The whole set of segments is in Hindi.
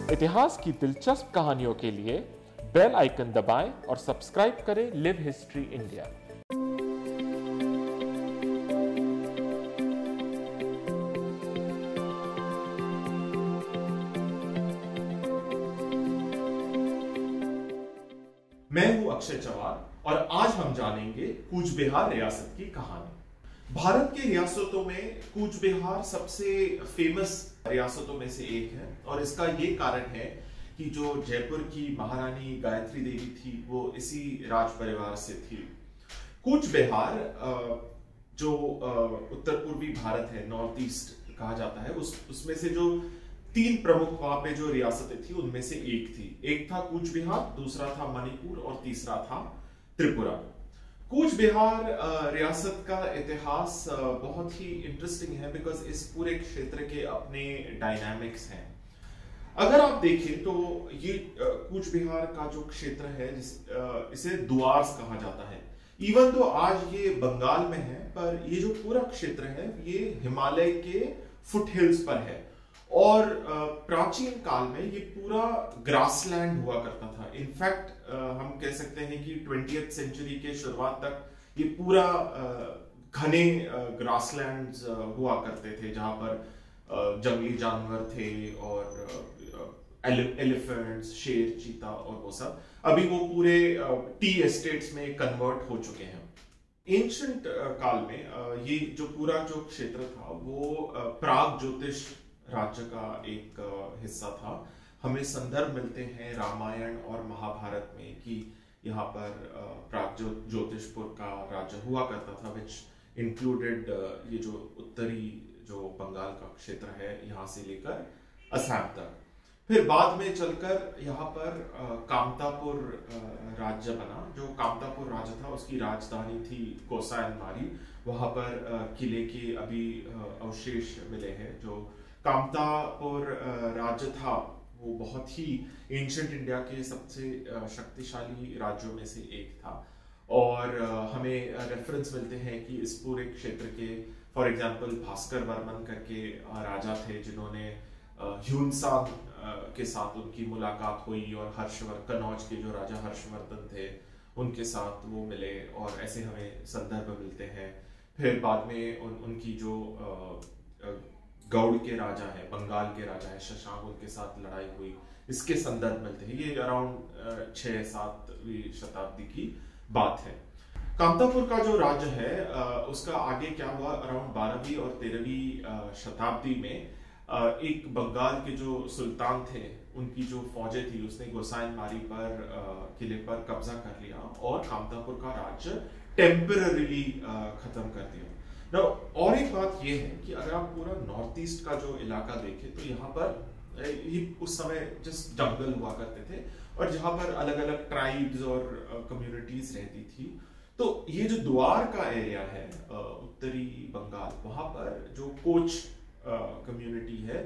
इतिहास की दिलचस्प कहानियों के लिए बेल आइकन दबाएं और सब्सक्राइब करें लिव हिस्ट्री इंडिया। मैं हूं अक्षय चव्हाण और आज हम जानेंगे कूच बिहार रियासत की कहानी। भारत की रियासतों में कूच बिहार सबसे फेमस रियासतों में से एक है और इसका ये कारण है कि जो जयपुर की महारानी गायत्री देवी थी वो इसी राज परिवार से थी। कूच बिहार जो उत्तर पूर्वी भारत है, नॉर्थ ईस्ट कहा जाता है, उसमें से जो तीन प्रमुख वहां पे जो रियासतें थी उनमें से एक थी। एक था कूच बिहार, दूसरा था मणिपुर और तीसरा था त्रिपुरा। कूच बिहार रियासत का इतिहास बहुत ही इंटरेस्टिंग है बिकॉज इस पूरे क्षेत्र के अपने डायनामिक्स हैं। अगर आप देखें तो ये कूच बिहार का जो क्षेत्र है इसे दुआर्स कहा जाता है। इवन तो आज ये बंगाल में है, पर ये जो पूरा क्षेत्र है ये हिमालय के फुटहिल्स पर है और प्राचीन काल में ये पूरा ग्रासलैंड हुआ करता था। इनफैक्ट हम कह सकते हैं कि 20th सेंचुरी के शुरुआत तक ये पूरा घने ग्रासलैंड्स हुआ करते थे जहां पर जंगली जानवर थे और एलिफेंट्स, शेर, चीता और वो सब। अभी वो पूरे टी एस्टेट्स में कन्वर्ट हो चुके हैं। एंशिएंट काल में ये जो पूरा जो क्षेत्र था वो प्राग ज्योतिष राज्य का एक हिस्सा था। हमें संदर्भ मिलते हैं रामायण और महाभारत में कि यहाँ पर प्राग ज्योतिषपुर का राज्य हुआ करता था, विच इंक्लूडेड ये जो उत्तरी जो बंगाल का क्षेत्र है यहाँ से लेकर असम तक। फिर बाद में चलकर यहाँ पर कामतापुर राज्य बना। जो कामतापुर राज्य था उसकी राजधानी थी गोसाइनमारी। वहां पर किले के अभी अवशेष मिले हैं। जो कामतापुर राज्य था वो बहुत ही एंशिएंट इंडिया के सबसे शक्तिशाली राज्यों में से एक था और हमें रेफरेंस मिलते हैं कि इस पूरे क्षेत्र के फॉर एग्जांपल भास्कर वर्मन करके राजा थे जिन्होंने ह्यूनसांग के साथ उनकी मुलाकात हुई और कनौज के जो राजा हर्षवर्धन थे उनके साथ वो मिले और ऐसे हमें संदर्भ मिलते हैं। फिर बाद में उनकी जो गौड़ के राजा है, बंगाल के राजा है शशांक, उनके साथ लड़ाई हुई, इसके संदर्भ मिलते हैं। ये अराउंड 6-7वीं शताब्दी की बात है। कामतापुर का जो राज्य है उसका आगे क्या हुआ, अराउंड 12वीं और 13वीं शताब्दी में एक बंगाल के जो सुल्तान थे उनकी जो फौजें थी उसने गोसाइनमारी पर किले पर कब्जा कर लिया और कामतापुर का राज्य टेम्पररीली खत्म कर दिया। Now, और एक बात यह है कि अगर आप पूरा नॉर्थ ईस्ट का जो इलाका देखें तो यहाँ पर ये उस समय जस्ट जंगल हुआ करते थे और जहां पर अलग अलग ट्राइब्स और कम्युनिटीज रहती थी। तो ये जो द्वार का एरिया है उत्तरी बंगाल, वहां पर जो कोच कम्युनिटी है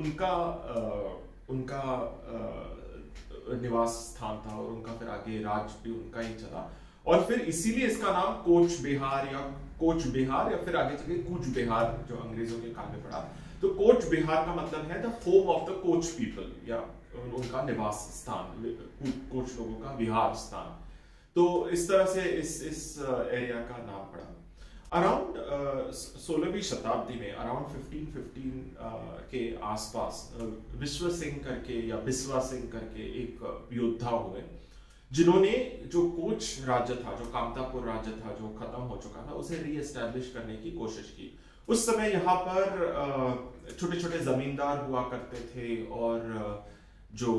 उनका निवास स्थान था और उनका फिर आगे राज भी उनका ही चला और फिर इसीलिए इसका नाम कोच बिहार या फिर आगे चलिए कूच बिहार जो अंग्रेजों के काल में पड़ा। तो कोच बिहार का मतलब है the home of the Koch people या उनका निवास स्थान, कोच लोगों का विहार स्थान। तो इस तरह से इस एरिया का नाम पड़ा। अराउंड 16वीं शताब्दी में अराउंड 1515 के आसपास विश्व सिंह करके या बिस्वा सिंह करके एक योद्धा हुए जिन्होंने जो कोच राज्य था, जो कामतापुर राज्य था जो खत्म हो चुका था, उसे रीएस्टैब्लिश करने की कोशिश की। उस समय यहाँ पर छोटे छोटे जमींदार हुआ करते थे और जो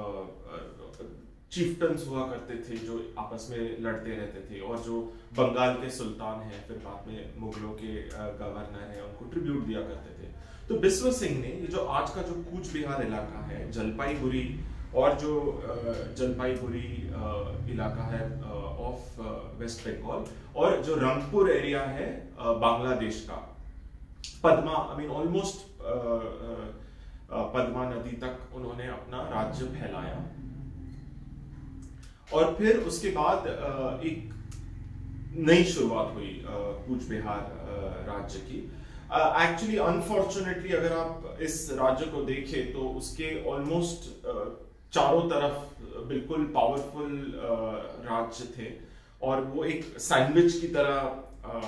चीफ्टन्स हुआ करते थे जो आपस में लड़ते रहते थे और जो बंगाल के सुल्तान हैं फिर बाद में मुगलों के गवर्नर हैं उनको ट्रिब्यूट दिया करते थे। तो बिस्व सिंह ने ये जो आज का जो कूच बिहार इलाका है, जलपाईगुड़ी और जो जलपाईगुड़ी इलाका है ऑफ वेस्ट बंगाल और जो रंगपुर एरिया है बांग्लादेश का, पद्मा ऑलमोस्ट पद्मा नदी तक उन्होंने अपना राज्य फैलाया और फिर उसके बाद एक नई शुरुआत हुई कूच बिहार राज्य की। एक्चुअली अनफॉर्चुनेटली अगर आप इस राज्य को देखें तो उसके ऑलमोस्ट चारों तरफ बिल्कुल पावरफुल राज्य थे और वो एक सैंडविच की तरह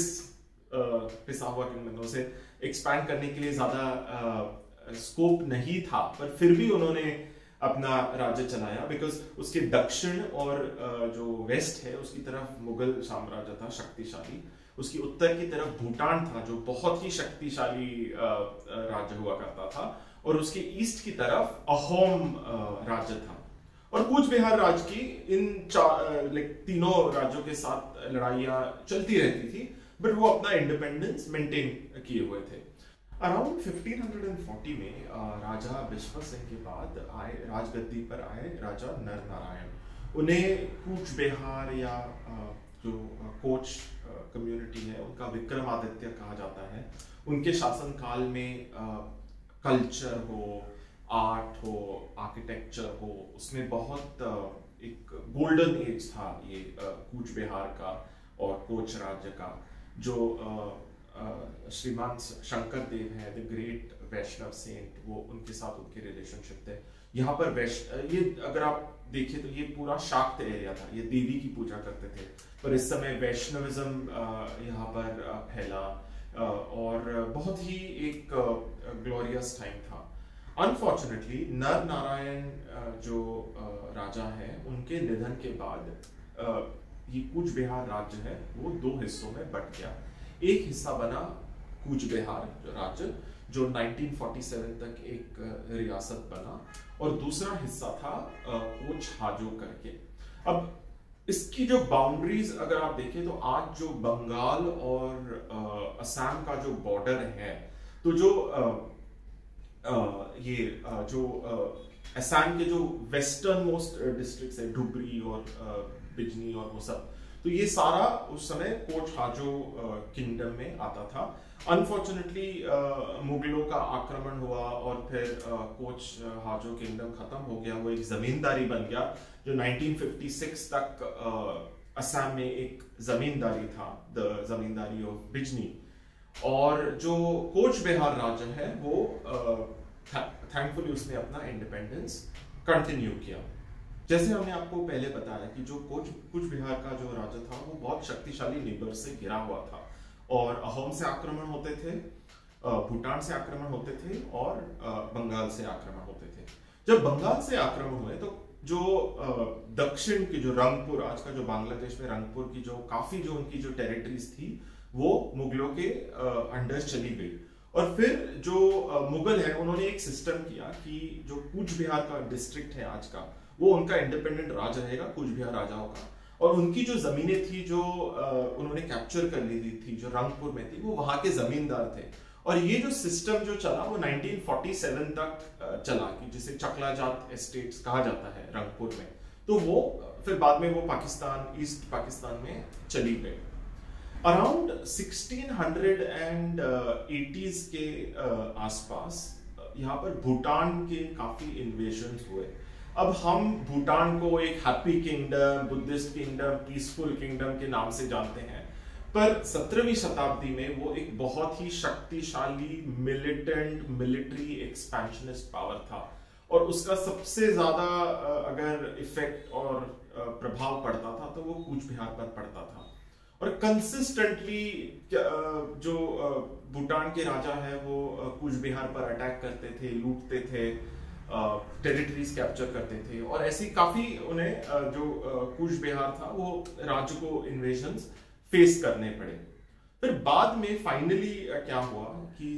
पिसा हुआ किंगडम से एक्सपैंड करने के लिए ज्यादा स्कोप नहीं था, पर फिर भी उन्होंने अपना राज्य चलाया बिकॉज उसके दक्षिण और जो वेस्ट है उसकी तरफ मुगल साम्राज्य था शक्तिशाली, उसकी उत्तर की तरफ भूटान था जो बहुत ही शक्तिशाली राज्य हुआ करता था, और उसके ईस्ट की तरफ अहोम राज्य था। और कूच बिहार राज्य की इन तीनों राज्यों के साथ लड़ाइयां चलती रहती थी, बट वो अपना इंडिपेंडेंस मेंटेन किए हुए थे। अराउंड 1540 में राजा विश्व सिंह के बाद राजगद्दी पर आए राजा नर नारायण। उन्हें कूच बिहार या जो कोच कम्युनिटी है उनका विक्रमादित्य कहा जाता है। उनके शासन काल में कल्चर हो, आर्ट हो, आर्किटेक्चर हो, उसमें बहुत एक गोल्डन एज था ये कूच बिहार का और कोच राज्य का। जो श्रीमान शंकर देव है, द ग्रेट वैष्णव सेंट, वो उनके साथ उनके रिलेशनशिप थे। यहाँ पर ये अगर आप देखें तो ये पूरा शाक्त एरिया था, ये देवी की पूजा करते थे, पर इस समय वैष्णविज्म यहाँ पर फैला और बहुत ही एक ग्लोरियस टाइम था। अनफॉर्चुनेटली नर नारायण जो राजा है उनके निधन के बाद ये कूच बिहार राज्य है वो दो हिस्सों में बट गया। एक हिस्सा बना कूच बिहार राज्य जो 1947 तक एक रियासत बना, और दूसरा हिस्सा था कोच हाजो करके। अब इसकी जो बाउंड्रीज अगर आप देखें तो आज जो बंगाल और असम का जो बॉर्डर है, तो जो असम के जो वेस्टर्न मोस्ट डिस्ट्रिक्ट्स है, धुबरी और बिजनी और वो सब, तो ये सारा उस समय कोच हाजो किंगडम में आता था। अनफॉर्चुनेटली मुगलों का आक्रमण हुआ और फिर कोच हाजो किंगडम खत्म हो गया, वो एक जमींदारी बन गया जो 1956 तक असम में एक जमींदारी था, द जमींदारी ऑफ बिजनी। और जो कोच बिहार राज्य है वो थैंकफुली उसने अपना इंडिपेंडेंस कंटिन्यू किया। जैसे हमने आपको पहले बताया कि जो कूच बिहार का जो राजा था वो बहुत शक्तिशाली नेबर से घिरा हुआ था, और अहोम से आक्रमण होते थे, भूटान से आक्रमण होते थे और बंगाल से आक्रमण होते थे। जब बंगाल से आक्रमण हुए तो जो दक्षिण की जो रंगपुर, आज का जो बांग्लादेश में रंगपुर की जो काफी जो उनकी जो टेरिटरीज थी वो मुगलों के अंडर चली गई। और फिर जो मुगल है उन्होंने एक सिस्टम किया कि जो कूच बिहार का डिस्ट्रिक्ट है आज का, वो उनका इंडिपेंडेंट राज रहेगा कूच बिहार राजाओं का, और उनकी जो जमीनें थी जो उन्होंने कैप्चर कर ली थी जो रंगपुर में थी, वो वहां के जमींदार थे। और ये जो सिस्टम जो चला वो 1947 तक चला, कि जिसे चकलाजात एस्टेट्स कहा जाता है रंगपुर में। तो वो फिर बाद में वो पाकिस्तान, ईस्ट पाकिस्तान में चली गई। अराउंड 1680s के आसपास यहाँ पर भूटान के काफी इन्वेजन्स हुए। अब हम भूटान को एक happy kingdom, Buddhist kingdom, peaceful kingdom के नाम से जानते हैं, पर 17वीं शताब्दी में वो एक बहुत ही शक्तिशाली मिलिटेंट मिलिट्री एक्सपेंशनिस्ट पावर था, और उसका सबसे ज्यादा अगर इफेक्ट और प्रभाव पड़ता था तो वो कूच बिहार पर पड़ता था। और कंसिस्टेंटली जो भूटान के राजा है वो कूच बिहार पर अटैक करते थे, लूटते थे, टेरिटरीज कैप्चर करते थे, और ऐसी काफी उन्हें जो कूच बिहार था वो राज्य को इन्वेजन्स फेस करने पड़े। फिर बाद में फाइनली क्या हुआ कि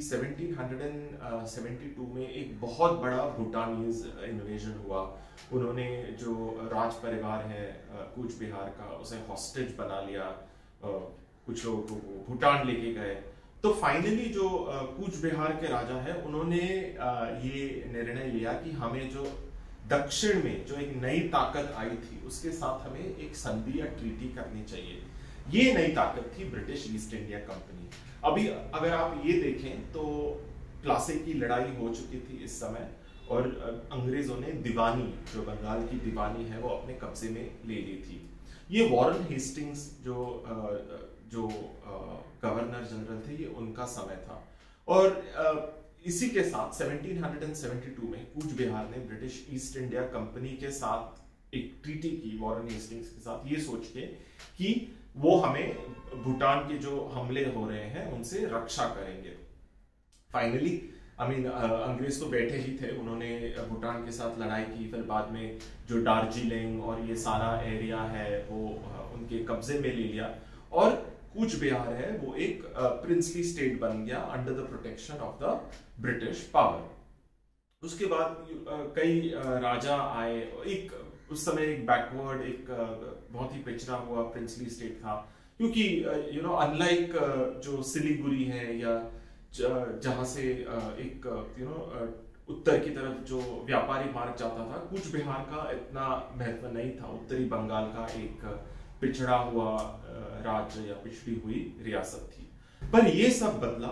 1772 में एक बहुत बड़ा भूटानीज इन्वेजन हुआ। उन्होंने जो राज परिवार है कूच बिहार का उसे हॉस्टेज बना लिया, कुछ लोगों को भूटान लेके गए। तो फाइनली जो कूच बिहार के राजा है उन्होंने ये निर्णय लिया कि हमें जो दक्षिण में जो एक नई ताकत आई थी उसके साथ हमें एक संधि या ट्रीटी करनी चाहिए। ये नई ताकत थी ब्रिटिश ईस्ट इंडिया कंपनी। अभी अगर आप ये देखें तो प्लासी की लड़ाई हो चुकी थी इस समय, और अंग्रेजों ने दीवानी, जो बंगाल की दीवानी है, वो अपने कब्जे में ले ली थी। ये वॉरेन हेस्टिंग्स जो जो गवर्नर जनरल थे, ये उनका समय था। और इसी के साथ 1772 में कूच बिहार ने ब्रिटिश ईस्ट इंडिया कंपनी के साथ एक ट्रीटी की, वॉरेन हेस्टिंग्स के साथ, ये सोच के कि वो हमें भूटान के जो हमले हो रहे हैं उनसे रक्षा करेंगे। फाइनली अंग्रेज तो बैठे ही थे, उन्होंने भूटान के साथ लड़ाई की, फिर बाद में जो दार्जिलिंग और ये सारा एरिया है वो उनके कब्जे में ले लिया, और कूच बिहार है वो एक प्रिंसली स्टेट बन गया under the protection of the British power. उसके बाद कई राजा आए। उस समय एक बैकवर्ड, एक बहुत ही पिछड़ा हुआ प्रिंसली स्टेट था, क्योंकि अनलाइक जो सिलीगुड़ी है या जहां से एक उत्तर की तरफ जो व्यापारी मार्ग जाता था, कूच बिहार का इतना महत्व नहीं था। उत्तरी बंगाल का एक पिछड़ा हुआ राज्य या पिछड़ी हुई रियासत थी। पर ये सब बदला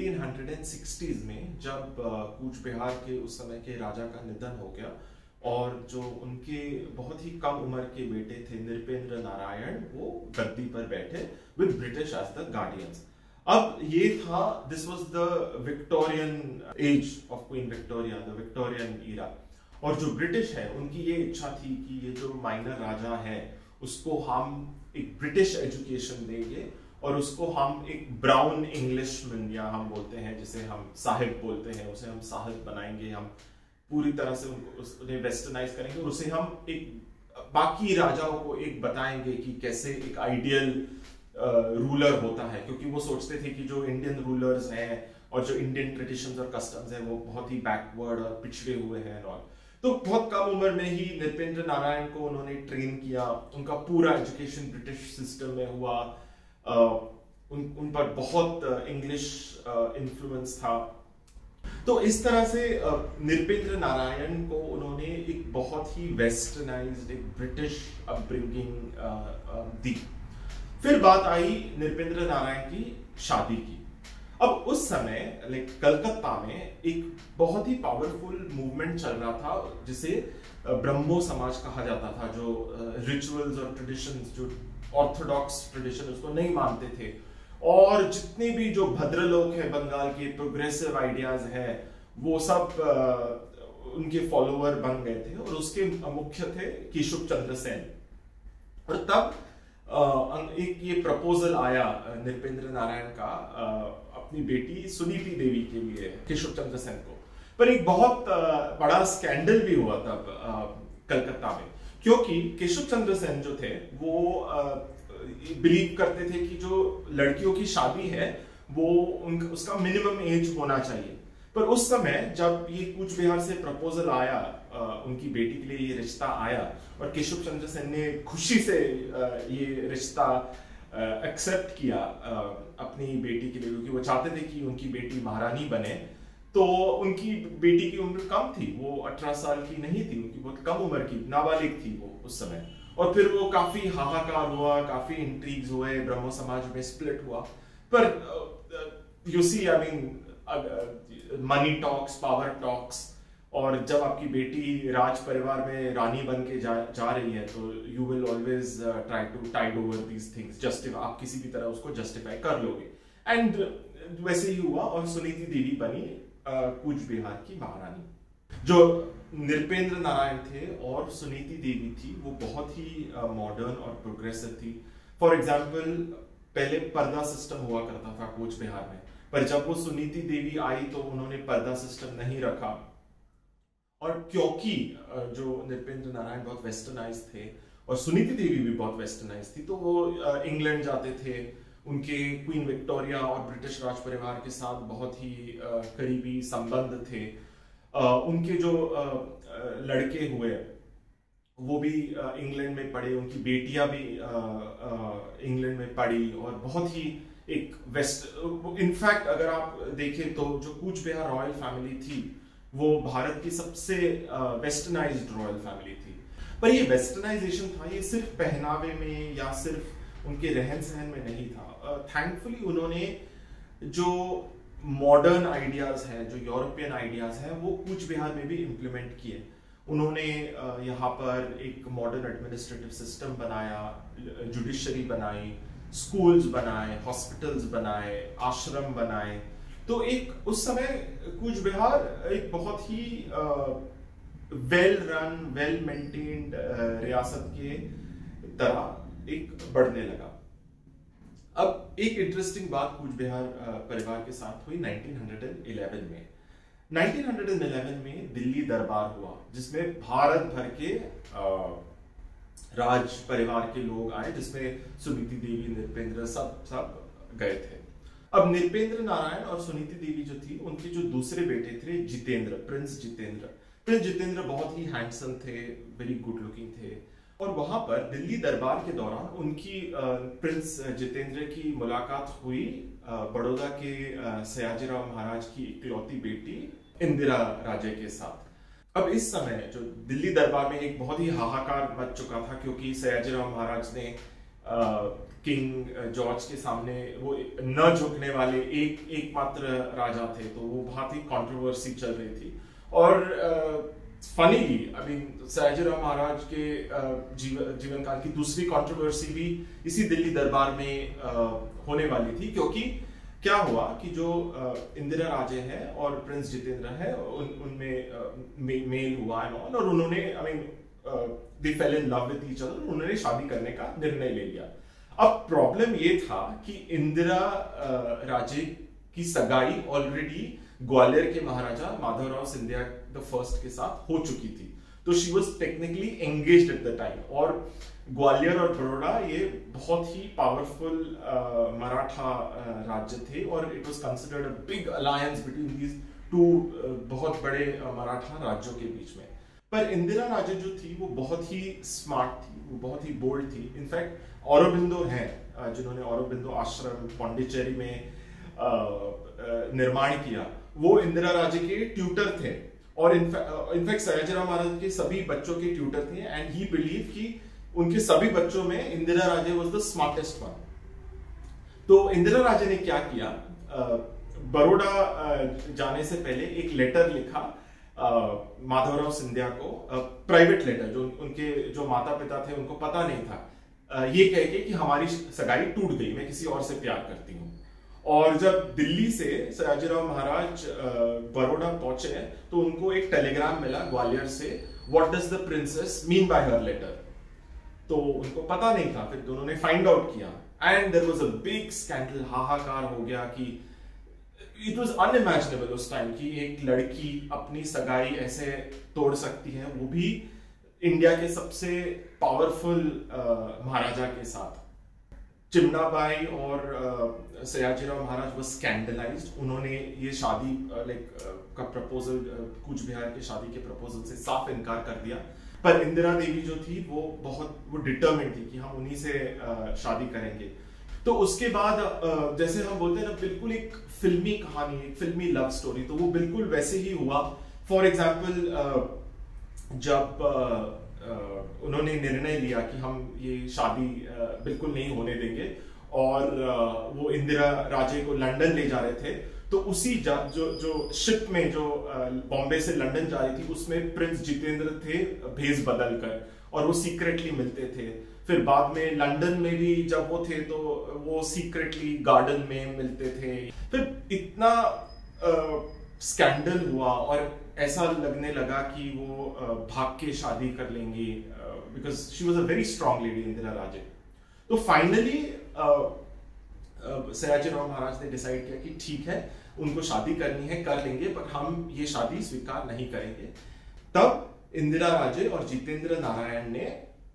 1860s में, जब कूच बिहार के उस समय के राजा का निधन हो गया और जो उनके बहुत ही कम उम्र के बेटे थे नृपेंद्र नारायण, वो गद्दी पर बैठे with British as the guardians. अब ये था, this was the Victorian age of queen Victoria, the Victorian era. और जो ब्रिटिश है उनकी ये इच्छा थी कि ये जो माइनर राजा है उसको हम एक ब्रिटिश एजुकेशन देंगे और उसको हम एक ब्राउन इंग्लिशमैन, या हम बोलते हैं जिसे हम साहिब बोलते हैं, उसे हम साहिब बनाएंगे। हम पूरी तरह से उन्हें वेस्टर्नाइज करेंगे और उसे हम एक बाकी राजाओं को एक बताएंगे कि कैसे एक आइडियल रूलर होता है, क्योंकि वो सोचते थे कि जो इंडियन रूलर्स हैं और जो इंडियन ट्रेडिशंस और कस्टम्स हैं वो बहुत ही बैकवर्ड और पिछड़े हुए हैं। और तो बहुत कम उम्र में ही नृपेंद्र नारायण को उन्होंने ट्रेन किया, उनका पूरा एजुकेशन ब्रिटिश सिस्टम में हुआ। उन पर बहुत इंग्लिश इन्फ्लुएंस था। तो इस तरह से नृपेंद्र नारायण को उन्होंने एक बहुत ही वेस्टर्नाइज्ड, एक ब्रिटिश अपब्रिंगिंग दी। फिर बात आई नृपेंद्र नारायण की शादी की। अब उस समय कलकत्ता में एक बहुत ही पावरफुल मूवमेंट चल रहा था जिसे ब्रह्मो समाज कहा जाता था, जो रिचुअल्स और ट्रेडिशंस, जो ऑर्थोडॉक्स ट्रेडिशन उसको नहीं मानते थे, और जितने भी जो भद्र लोग हैं बंगाल के, प्रोग्रेसिव आइडियाज हैं, वो सब उनके फॉलोअर बन गए थे। और उसके मुख्य थे केशव चंद्र सेन। और तब एक ये प्रपोजल आया नृपेंद्र नारायण का अपनी बेटी सुनीति देवी के लिए, केशव चंद्र सेन को। पर एक बहुत बड़ा स्कैंडल भी हुआ तब कलकत्ता में, क्योंकि केशव चंद्र सेन जो थे वो बिलीव करते थे कि जो लड़कियों की शादी है वो उसका मिनिमम एज होना चाहिए। पर उस समय जब ये कूच बिहार से प्रपोजल आया, उनकी बेटी के लिए ये रिश्ता आया, और केशव चंद्र सेन ने खुशी से ये रिश्ता एक्सेप्ट किया अपनी बेटी के लिए, क्योंकि वो चाहते थे कि उनकी बेटी महारानी बने। तो उनकी बेटी की उम्र कम थी, वो 18 साल की नहीं थी, उनकी बहुत कम उम्र की नाबालिग थी वो उस समय। और फिर वो काफी हाहाकार हुआ, काफी इंट्रीग्स हुए, ब्रह्मो समाज में स्प्लिट हुआ। पर you see, I mean, money talks, power talks, और जब आपकी बेटी राज परिवार में रानी बन के जा रही है तो you will always try to tide over these things, आप किसी भी तरह उसको जस्टिफाई कर लोगे। एंड वैसे ही हुआ, और सुनीति देवी बनी कूच बिहार की महारानी। जो नृपेंद्र नारायण थे और सुनीति देवी थी, वो बहुत ही मॉडर्न और प्रोग्रेसिव थी। फॉर एग्जाम्पल, पहले पर्दा सिस्टम हुआ करता था कूच बिहार में, पर जब वो सुनीति देवी आई तो उन्होंने पर्दा सिस्टम नहीं रखा। और क्योंकि जो नृपेंद्र नारायण बहुत वेस्टर्नाइज थे और सुनीति देवी भी बहुत वेस्टर्नाइज थी, तो वो इंग्लैंड जाते थे, उनके क्वीन विक्टोरिया और ब्रिटिश राज परिवार के साथ बहुत ही करीबी संबंध थे। उनके जो लड़के हुए वो भी इंग्लैंड में पढ़े, उनकी बेटियां भी इंग्लैंड में पढ़ी, और बहुत ही एक इनफैक्ट अगर आप देखें तो जो कूच बिहार रॉयल फैमिली थी वो भारत की सबसे वेस्टर्नाइज्ड रॉयल फैमिली थी। पर ये वेस्टर्नाइजेशन था, ये सिर्फ पहनावे में या सिर्फ उनके रहन सहन में नहीं था। थैंकफुली उन्होंने जो मॉडर्न आइडियाज हैं, जो यूरोपियन आइडियाज हैं, वो कूच बिहार में भी इम्प्लीमेंट किए। उन्होंने यहाँ पर एक मॉडर्न एडमिनिस्ट्रेटिव सिस्टम बनाया, जुडिशरी बनाई, स्कूल्स बनाए, हॉस्पिटल्स बनाए, आश्रम बनाए। तो एक उस समय कूच बिहार एक बहुत ही वेल रन, वेल मेंटेन्ड रियासत के तरह एक बढ़ने लगा। अब एक इंटरेस्टिंग बात कूच बिहार परिवार के साथ हुई 1911 में। 1911 में दिल्ली दरबार हुआ, जिसमें भारत भर के राज परिवार के लोग आए, जिसमें सुनीति देवी, नृपेंद्र सब गए थे। अब नृपेंद्र नारायण और सुनीति देवी जो थी, उनके जो दूसरे बेटे थे जितेंद्र, प्रिंस जितेंद्र बहुत ही हैंडसम थे, वेरी गुड लुकिंग थे। और वहां पर दिल्ली दरबार के दौरान उनकी प्रिंस जितेंद्र की मुलाकात हुई बड़ौदा के सयाजीराव महाराज की इकलौती बेटी इंदिरा राजे के साथ। अब इस समय जो दिल्ली दरबार में एक बहुत ही हाहाकार मच चुका था, क्योंकि सयाजीराव महाराज ने किंग जॉर्ज के सामने वो न झुकने वाले एकमात्र राजा थे, तो वो बहुत ही कंट्रोवर्सी चल रही थी। और फनीली सयाजीराव महाराज के जीवन काल की दूसरी कंट्रोवर्सी भी इसी दिल्ली दरबार में होने वाली थी, क्योंकि क्या हुआ कि जो इंदिरा राजे हैं और प्रिंस जितेंद्र है, उनमें मेल हुआ और उन्होंने they fell in love with each other, उन्होंने शादी करने का निर्णय ले लिया। अब प्रॉब्लम ये था कि इंदिरा राजे की सगाई ऑलरेडी ग्वालियर के महाराजा माधवराव सिंधिया द फर्स्ट के साथ हो चुकी थी, तो she was technically engaged at the time. और ग्वालियर और बड़ौदा ये बहुत ही पावरफुल मराठा राज्य थे, और it was considered a big alliance between these two बहुत बड़े मराठा राज्यों के बीच में। पर इंदिरा राजे जो थी वो बहुत ही स्मार्ट थी, वो बहुत ही बोल्ड थी। इनफैक्ट औरोबिंदो हैं जिन्होंने औरोबिंदो आश्रम पौंडीचेरी में निर्माण किया, वो इंदिरा राजे के ट्यूटर थे, और इनफैक्ट सयाजीराव महाराज के सभी बच्चों के ट्यूटर थे। एंड ही बिलीव कि उनके सभी बच्चों में Indira Raje was the smartest one. तो इंदिरा राजे ने क्या किया, बड़ौदा जाने से पहले एक लेटर लिखा माधवराव सिंधिया को, प्राइवेट लेटर, जो उनके जो माता पिता थे उनको पता नहीं था, ये कह के कि हमारी सगाई टूट गई, मैं किसी और से प्यार करती हूँ। और जब दिल्ली से सयाजीराव महाराज बड़ौदा पहुंचे तो उनको एक टेलीग्राम मिला ग्वालियर से, what does the princess mean by her letter. तो उनको पता नहीं था, फिर दोनों ने फाइंड आउट किया, and there was a big scandal, हाहाकार हो गया कि इट वाज अनइमेजिनेबल उस टाइम कि एक लड़की अपनी सगाई ऐसे तोड़ सकती है, वो भी इंडिया के सबसे पावरफुल महाराजा के साथ। चिमनाबाई और सयाजीराव महाराज वो स्कैंडलाइज्ड, उन्होंने ये शादी का प्रपोजल, कूच बिहार की शादी के प्रपोजल से साफ इनकार कर दिया। पर इंदिरा देवी जो थी वो डिटरमिन्ड थी कि हम उन्हीं से शादी करेंगे। तो उसके बाद जैसे हम बोलते हैं ना, बिल्कुल एक फिल्मी कहानी, एक फिल्मी लव स्टोरी, तो वो बिल्कुल वैसे ही हुआ। फॉर एग्जाम्पल जब उन्होंने निर्णय लिया कि हम ये शादी बिल्कुल नहीं होने देंगे, और वो इंदिरा राजे को लंदन ले जा रहे थे, तो उसी जो शिप में जो बॉम्बे से लंदन जा रही थी, उसमें प्रिंस जितेंद्र थे भेष बदल कर, और वो सीक्रेटली मिलते थे। फिर बाद में लंदन में भी जब वो थे तो वो सीक्रेटली गार्डन में मिलते थे। फिर इतना स्कैंडल हुआ और ऐसा लगने लगा कि वो भाग के शादी कर लेंगी, because she was a very strong lady Indira Raje. तो फाइनली सयाजीराव महाराज ने डिसाइड किया कि ठीक है, उनको शादी करनी है, कर लेंगे, पर हम ये शादी स्वीकार नहीं करेंगे। तब इंदिरा राजे और जितेंद्र नारायण ने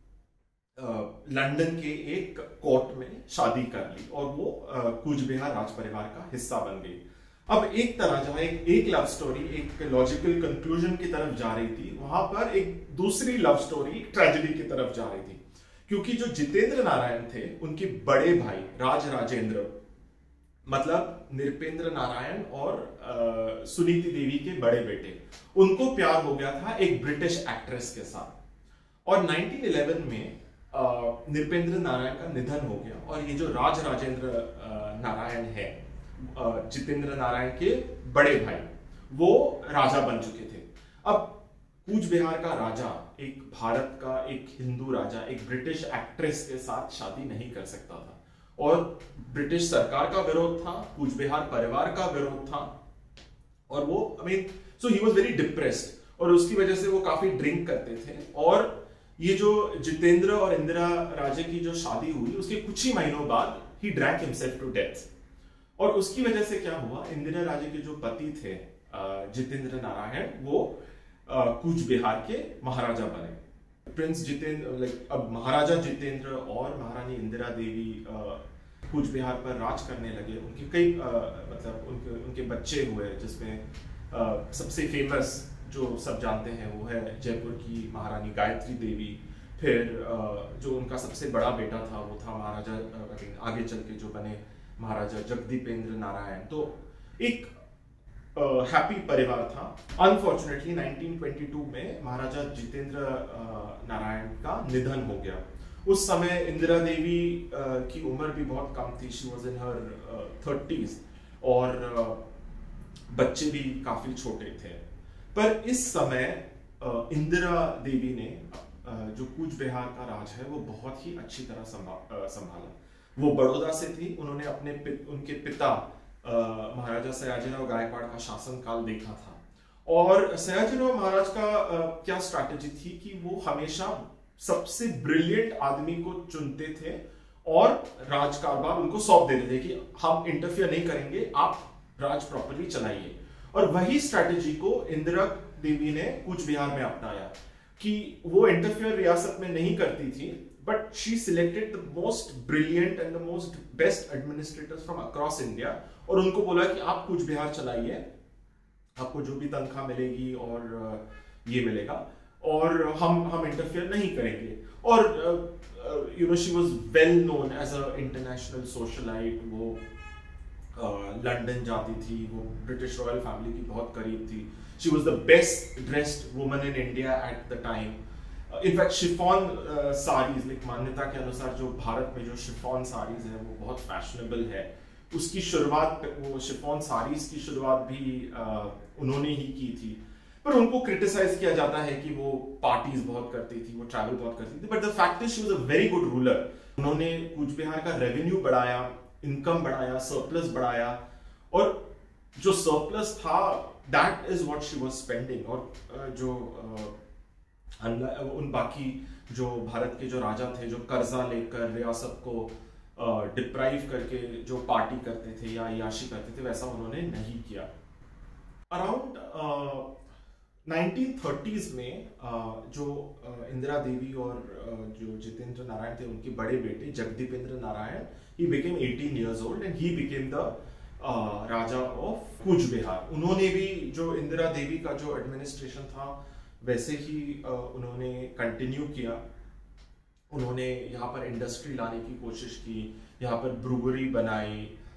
लंदन के एक कोर्ट में शादी कर ली, और वो कूच बिहार राज परिवार का हिस्सा बन गई। अब एक तरह जहां एक लव स्टोरी एक लॉजिकल कंक्लूजन की तरफ जा रही थी, वहां पर एक दूसरी लव स्टोरी ट्रेजेडी की तरफ जा रही थी, क्योंकि जो जितेंद्र नारायण थे, उनके बड़े भाई राज राजेंद्र, मतलब नृपेंद्र नारायण और सुनीति देवी के बड़े बेटे, उनको प्यार हो गया था एक ब्रिटिश एक्ट्रेस के साथ। और 1911 में नृपेंद्र नारायण का निधन हो गया, और ये जो राज राजेंद्र नारायण है, जितेंद्र नारायण के बड़े भाई, वो राजा बन चुके थे। अब कूच बिहार का राजा, एक भारत का एक हिंदू राजा, एक ब्रिटिश एक्ट्रेस के साथ शादी नहीं कर सकता था, और ब्रिटिश सरकार का विरोध था, कूच बिहार परिवार का विरोध था, और वो so he was very depressed, और उसकी वजह से वो काफी ड्रिंक करते थे। और ये जो जितेंद्र और इंदिरा राजे की जो शादी हुई उसके कुछ ही महीनों बाद ही ड्रैंक हिमसेल्फ टू डेथ। और उसकी वजह से क्या हुआ, इंदिरा राजे के जो पति थे जितेंद्र नारायण, वो कूच बिहार के महाराजा बने। प्रिंस जितेंद्र अब महाराजा जितेंद्र और महारानी इंदिरा देवी कूच बिहार पर राज करने लगे। उनके कई उनके बच्चे हुए, जिसमें सबसे फेमस जो सब जानते हैं वो है जयपुर की महारानी गायत्री देवी। फिर जो उनका सबसे बड़ा बेटा था वो था महाराजा आगे चल के जो बने महाराजा जगदीपेंद्र नारायण। तो एक हैप्पी परिवार था। अनफॉर्चुनेटली 1922 में महाराजा जितेंद्र नारायण का निधन हो गया। उस समय इंदिरा देवी की उम्र भी बहुत कम थी, she was in her 30s, और बच्चे भी काफी छोटे थे। पर इस समय इंदिरा देवी ने जो कूच बिहार का राज है वो बहुत ही अच्छी तरह संभाला। वो बड़ौदा से थी, उन्होंने उनके पिता महाराजा सयाजीराव गायकवाड़ का शासनकाल देखा था। और सयाजीराव महाराज का क्या स्ट्रैटेजी थी कि वो हमेशा सबसे ब्रिलियंट आदमी को चुनते थे और राज कारभार उनको सौंप देते थे कि हम इंटरफियर नहीं करेंगे, आप राज प्रॉपर्ली चलाइए। और वही स्ट्रैटेजी को इंदिरा देवी ने कूच बिहार में अपनाया कि वो इंटरफियर रियासत में नहीं करती थी, but she selected the most brilliant and the most best administrators from across India, और उनको बोला कि आप कूच बिहार चलाइए, आपको जो भी तनख्वाह मिलेगी और ये मिलेगा, और हम इंटरफियर नहीं करेंगे। और she was well known as a international socialite. वो लंदन जाती थी, वो ब्रिटिश रॉयल फैमिली की बहुत करीब थी। She was the best dressed woman in India at the time. In fact chiffon saris, मान्यता के अनुसार जो भारत में जो शिफॉन साड़ीज है वो बहुत फैशनेबल है। उसकी शुरुआत, वो शिफॉन साड़ीज की शुरुआत भी उन्होंने ही की थी। पर उनको क्रिटिसाइज किया जाता है कि वो पार्टीज बहुत करती थी, वो ट्रैवल बहुत करती थी, but the fact is she was a very good ruler. उन्होंने कूच बिहार का रेवेन्यू बढ़ाया, इनकम बढ़ाया, सरप्लस बढ़ाया, और जो सरप्लस था that is what she was spending. और जो उन बाकी जो भारत के जो राजा थे जो कर्जा लेकर रियासत को डिप्राइव करके जो पार्टी करते थे या याशी करते थे, वैसा उन्होंने नहीं किया। अराउंड 1930s में जो इंदिरा देवी और जो जितेंद्र नारायण थे, उनके बड़े बेटे Jagaddipendra Narayan, he became 18 years old and he became the raja of Cooch Behar. उन्होंने भी जो इंदिरा देवी का जो एडमिनिस्ट्रेशन था वैसे ही उन्होंने कंटिन्यू किया। उन्होंने यहाँ पर इंडस्ट्री लाने की कोशिश की, यहाँ पर ब्रूवरी बनाई,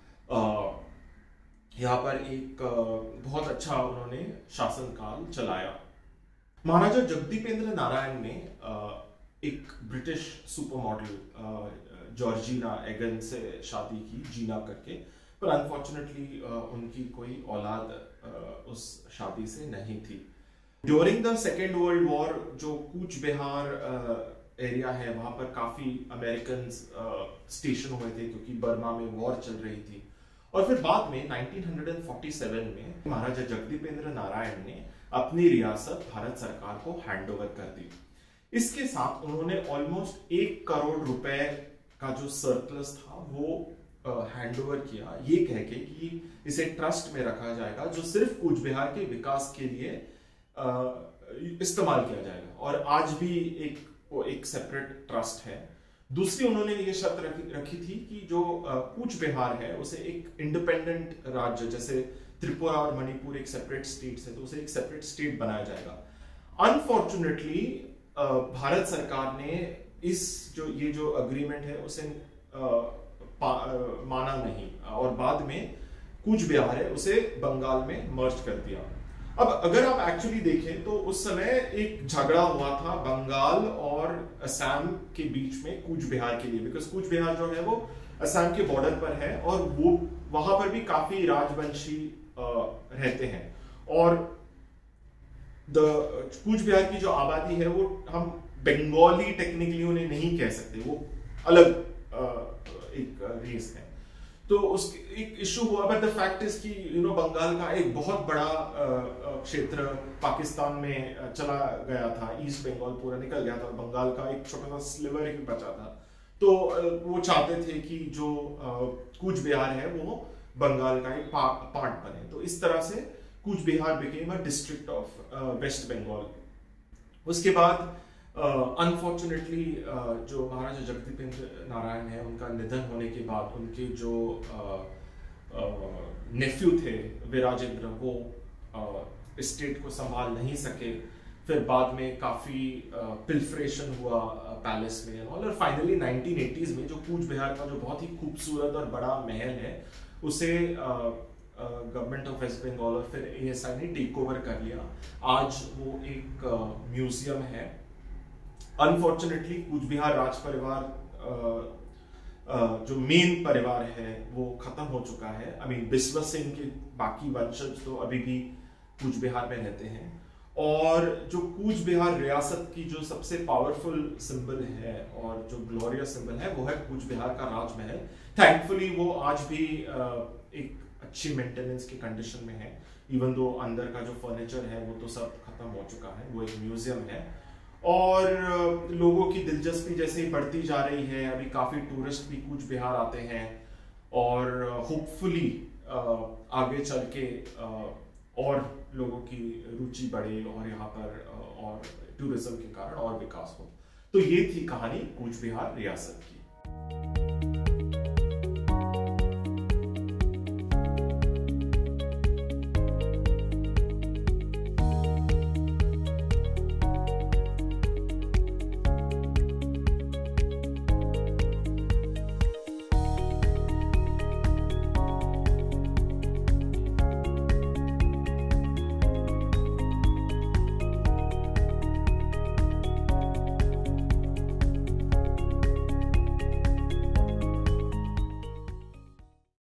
यहाँ पर एक बहुत अच्छा उन्होंने शासनकाल चलाया। महाराजा जगदीपेंद्र नारायण ने एक British super model Georgina Egan से शादी की, जीना करके, पर अनफॉर्चुनेटली उनकी कोई औलाद उस शादी से नहीं थी। During the second world war जो कूच बिहार एरिया है वहां पर काफी अमेरिकन स्टेशन हुए थे क्योंकि बर्मा में वॉर चल रही थी। और फिर बाद में 1947 में महाराजा जगदीपेंद्र नारायण ने अपनी रियासत भारत सरकार को हैंडओवर कर दी। इसके साथ उन्होंने ऑलमोस्ट 1 करोड़ रुपए का जो सरप्लस था वो हैंडओवर किया, ये कह के कि इसे ट्रस्ट में रखा जाएगा जो सिर्फ कूच बिहार के विकास के लिए इस्तेमाल किया जाएगा। और आज भी एक सेपरेट ट्रस्ट है। दूसरी उन्होंने ये शर्त रखी थी कि जो कूच बिहार है उसे एक इंडिपेंडेंट राज्य, जैसे त्रिपुरा और मणिपुर एक सेपरेट स्टेट्स है, तो उसे एक सेपरेट स्टेट बनाया जाएगा। अनफॉर्चुनेटली भारत सरकार ने ये जो अग्रीमेंट है उसे माना नहीं, और बाद में कूच बिहार है उसे बंगाल में मर्ज कर दिया। अब अगर आप एक्चुअली देखें तो उस समय एक झगड़ा हुआ था बंगाल और असम के बीच में कूच बिहार के लिए, बिकॉज कूच बिहार जो है वो असम के बॉर्डर पर है और वो वहां पर भी काफी राजवंशी रहते हैं। और कूच बिहार की जो आबादी है वो हम बंगाली टेक्निकली उन्हें नहीं कह सकते, वो अलग एक रेस है। तो उसके एक इशू हुआ, बट द फैक्ट इज कि बंगाल का एक बहुत बड़ा क्षेत्र पाकिस्तान में चला गया था, ईस्ट बंगाल पूरा निकल गया था, बंगाल का एक छोटा सा स्लिवर ही बचा था। तो वो चाहते थे कि जो कूच बिहार है वो बंगाल का एक पार्ट बने। तो इस तरह से Cooch Behar became a district of West Bengal. उसके बाद अनफॉर्चुनेटली जो महाराजा जगदीपेंद्र नारायण है, उनका निधन होने के बाद उनके जो नेफ्यू थे विराजेंद्र, वो स्टेट को संभाल नहीं सके। फिर बाद में काफी पिल्फरेशन हुआ पैलेस में और फाइनली 1980s में जो कूच बिहार का जो बहुत ही खूबसूरत और बड़ा महल है उसे गवर्नमेंट ऑफ वेस्ट बंगाल और फिर ASI ने टेक ओवर कर लिया। आज वो एक म्यूजियम है। अनफॉर्चुनेटली कूच बिहार राज परिवार जो मेन परिवार है वो खत्म हो चुका है। बिस्वा सिंह के बाकी वंशज तो अभी भी कूच बिहार में रहते हैं। और जो कूच बिहार रियासत की जो सबसे पावरफुल सिंबल है और जो ग्लोरियस सिंबल है वो है कूच बिहार का राजमहल। थैंकफुली वो आज भी एक अच्छी मेंटेनेंस की कंडीशन में है, इवन दो अंदर का जो फर्नीचर है वो तो सब खत्म हो चुका है, वो एक म्यूजियम है। और लोगों की दिलचस्पी जैसे ही बढ़ती जा रही है, अभी काफी टूरिस्ट भी कूच बिहार आते हैं और होपफुली आगे चल के और लोगों की रुचि बढ़े और यहाँ पर और टूरिज्म के कारण और विकास हो। तो ये थी कहानी कूच बिहार रियासत की।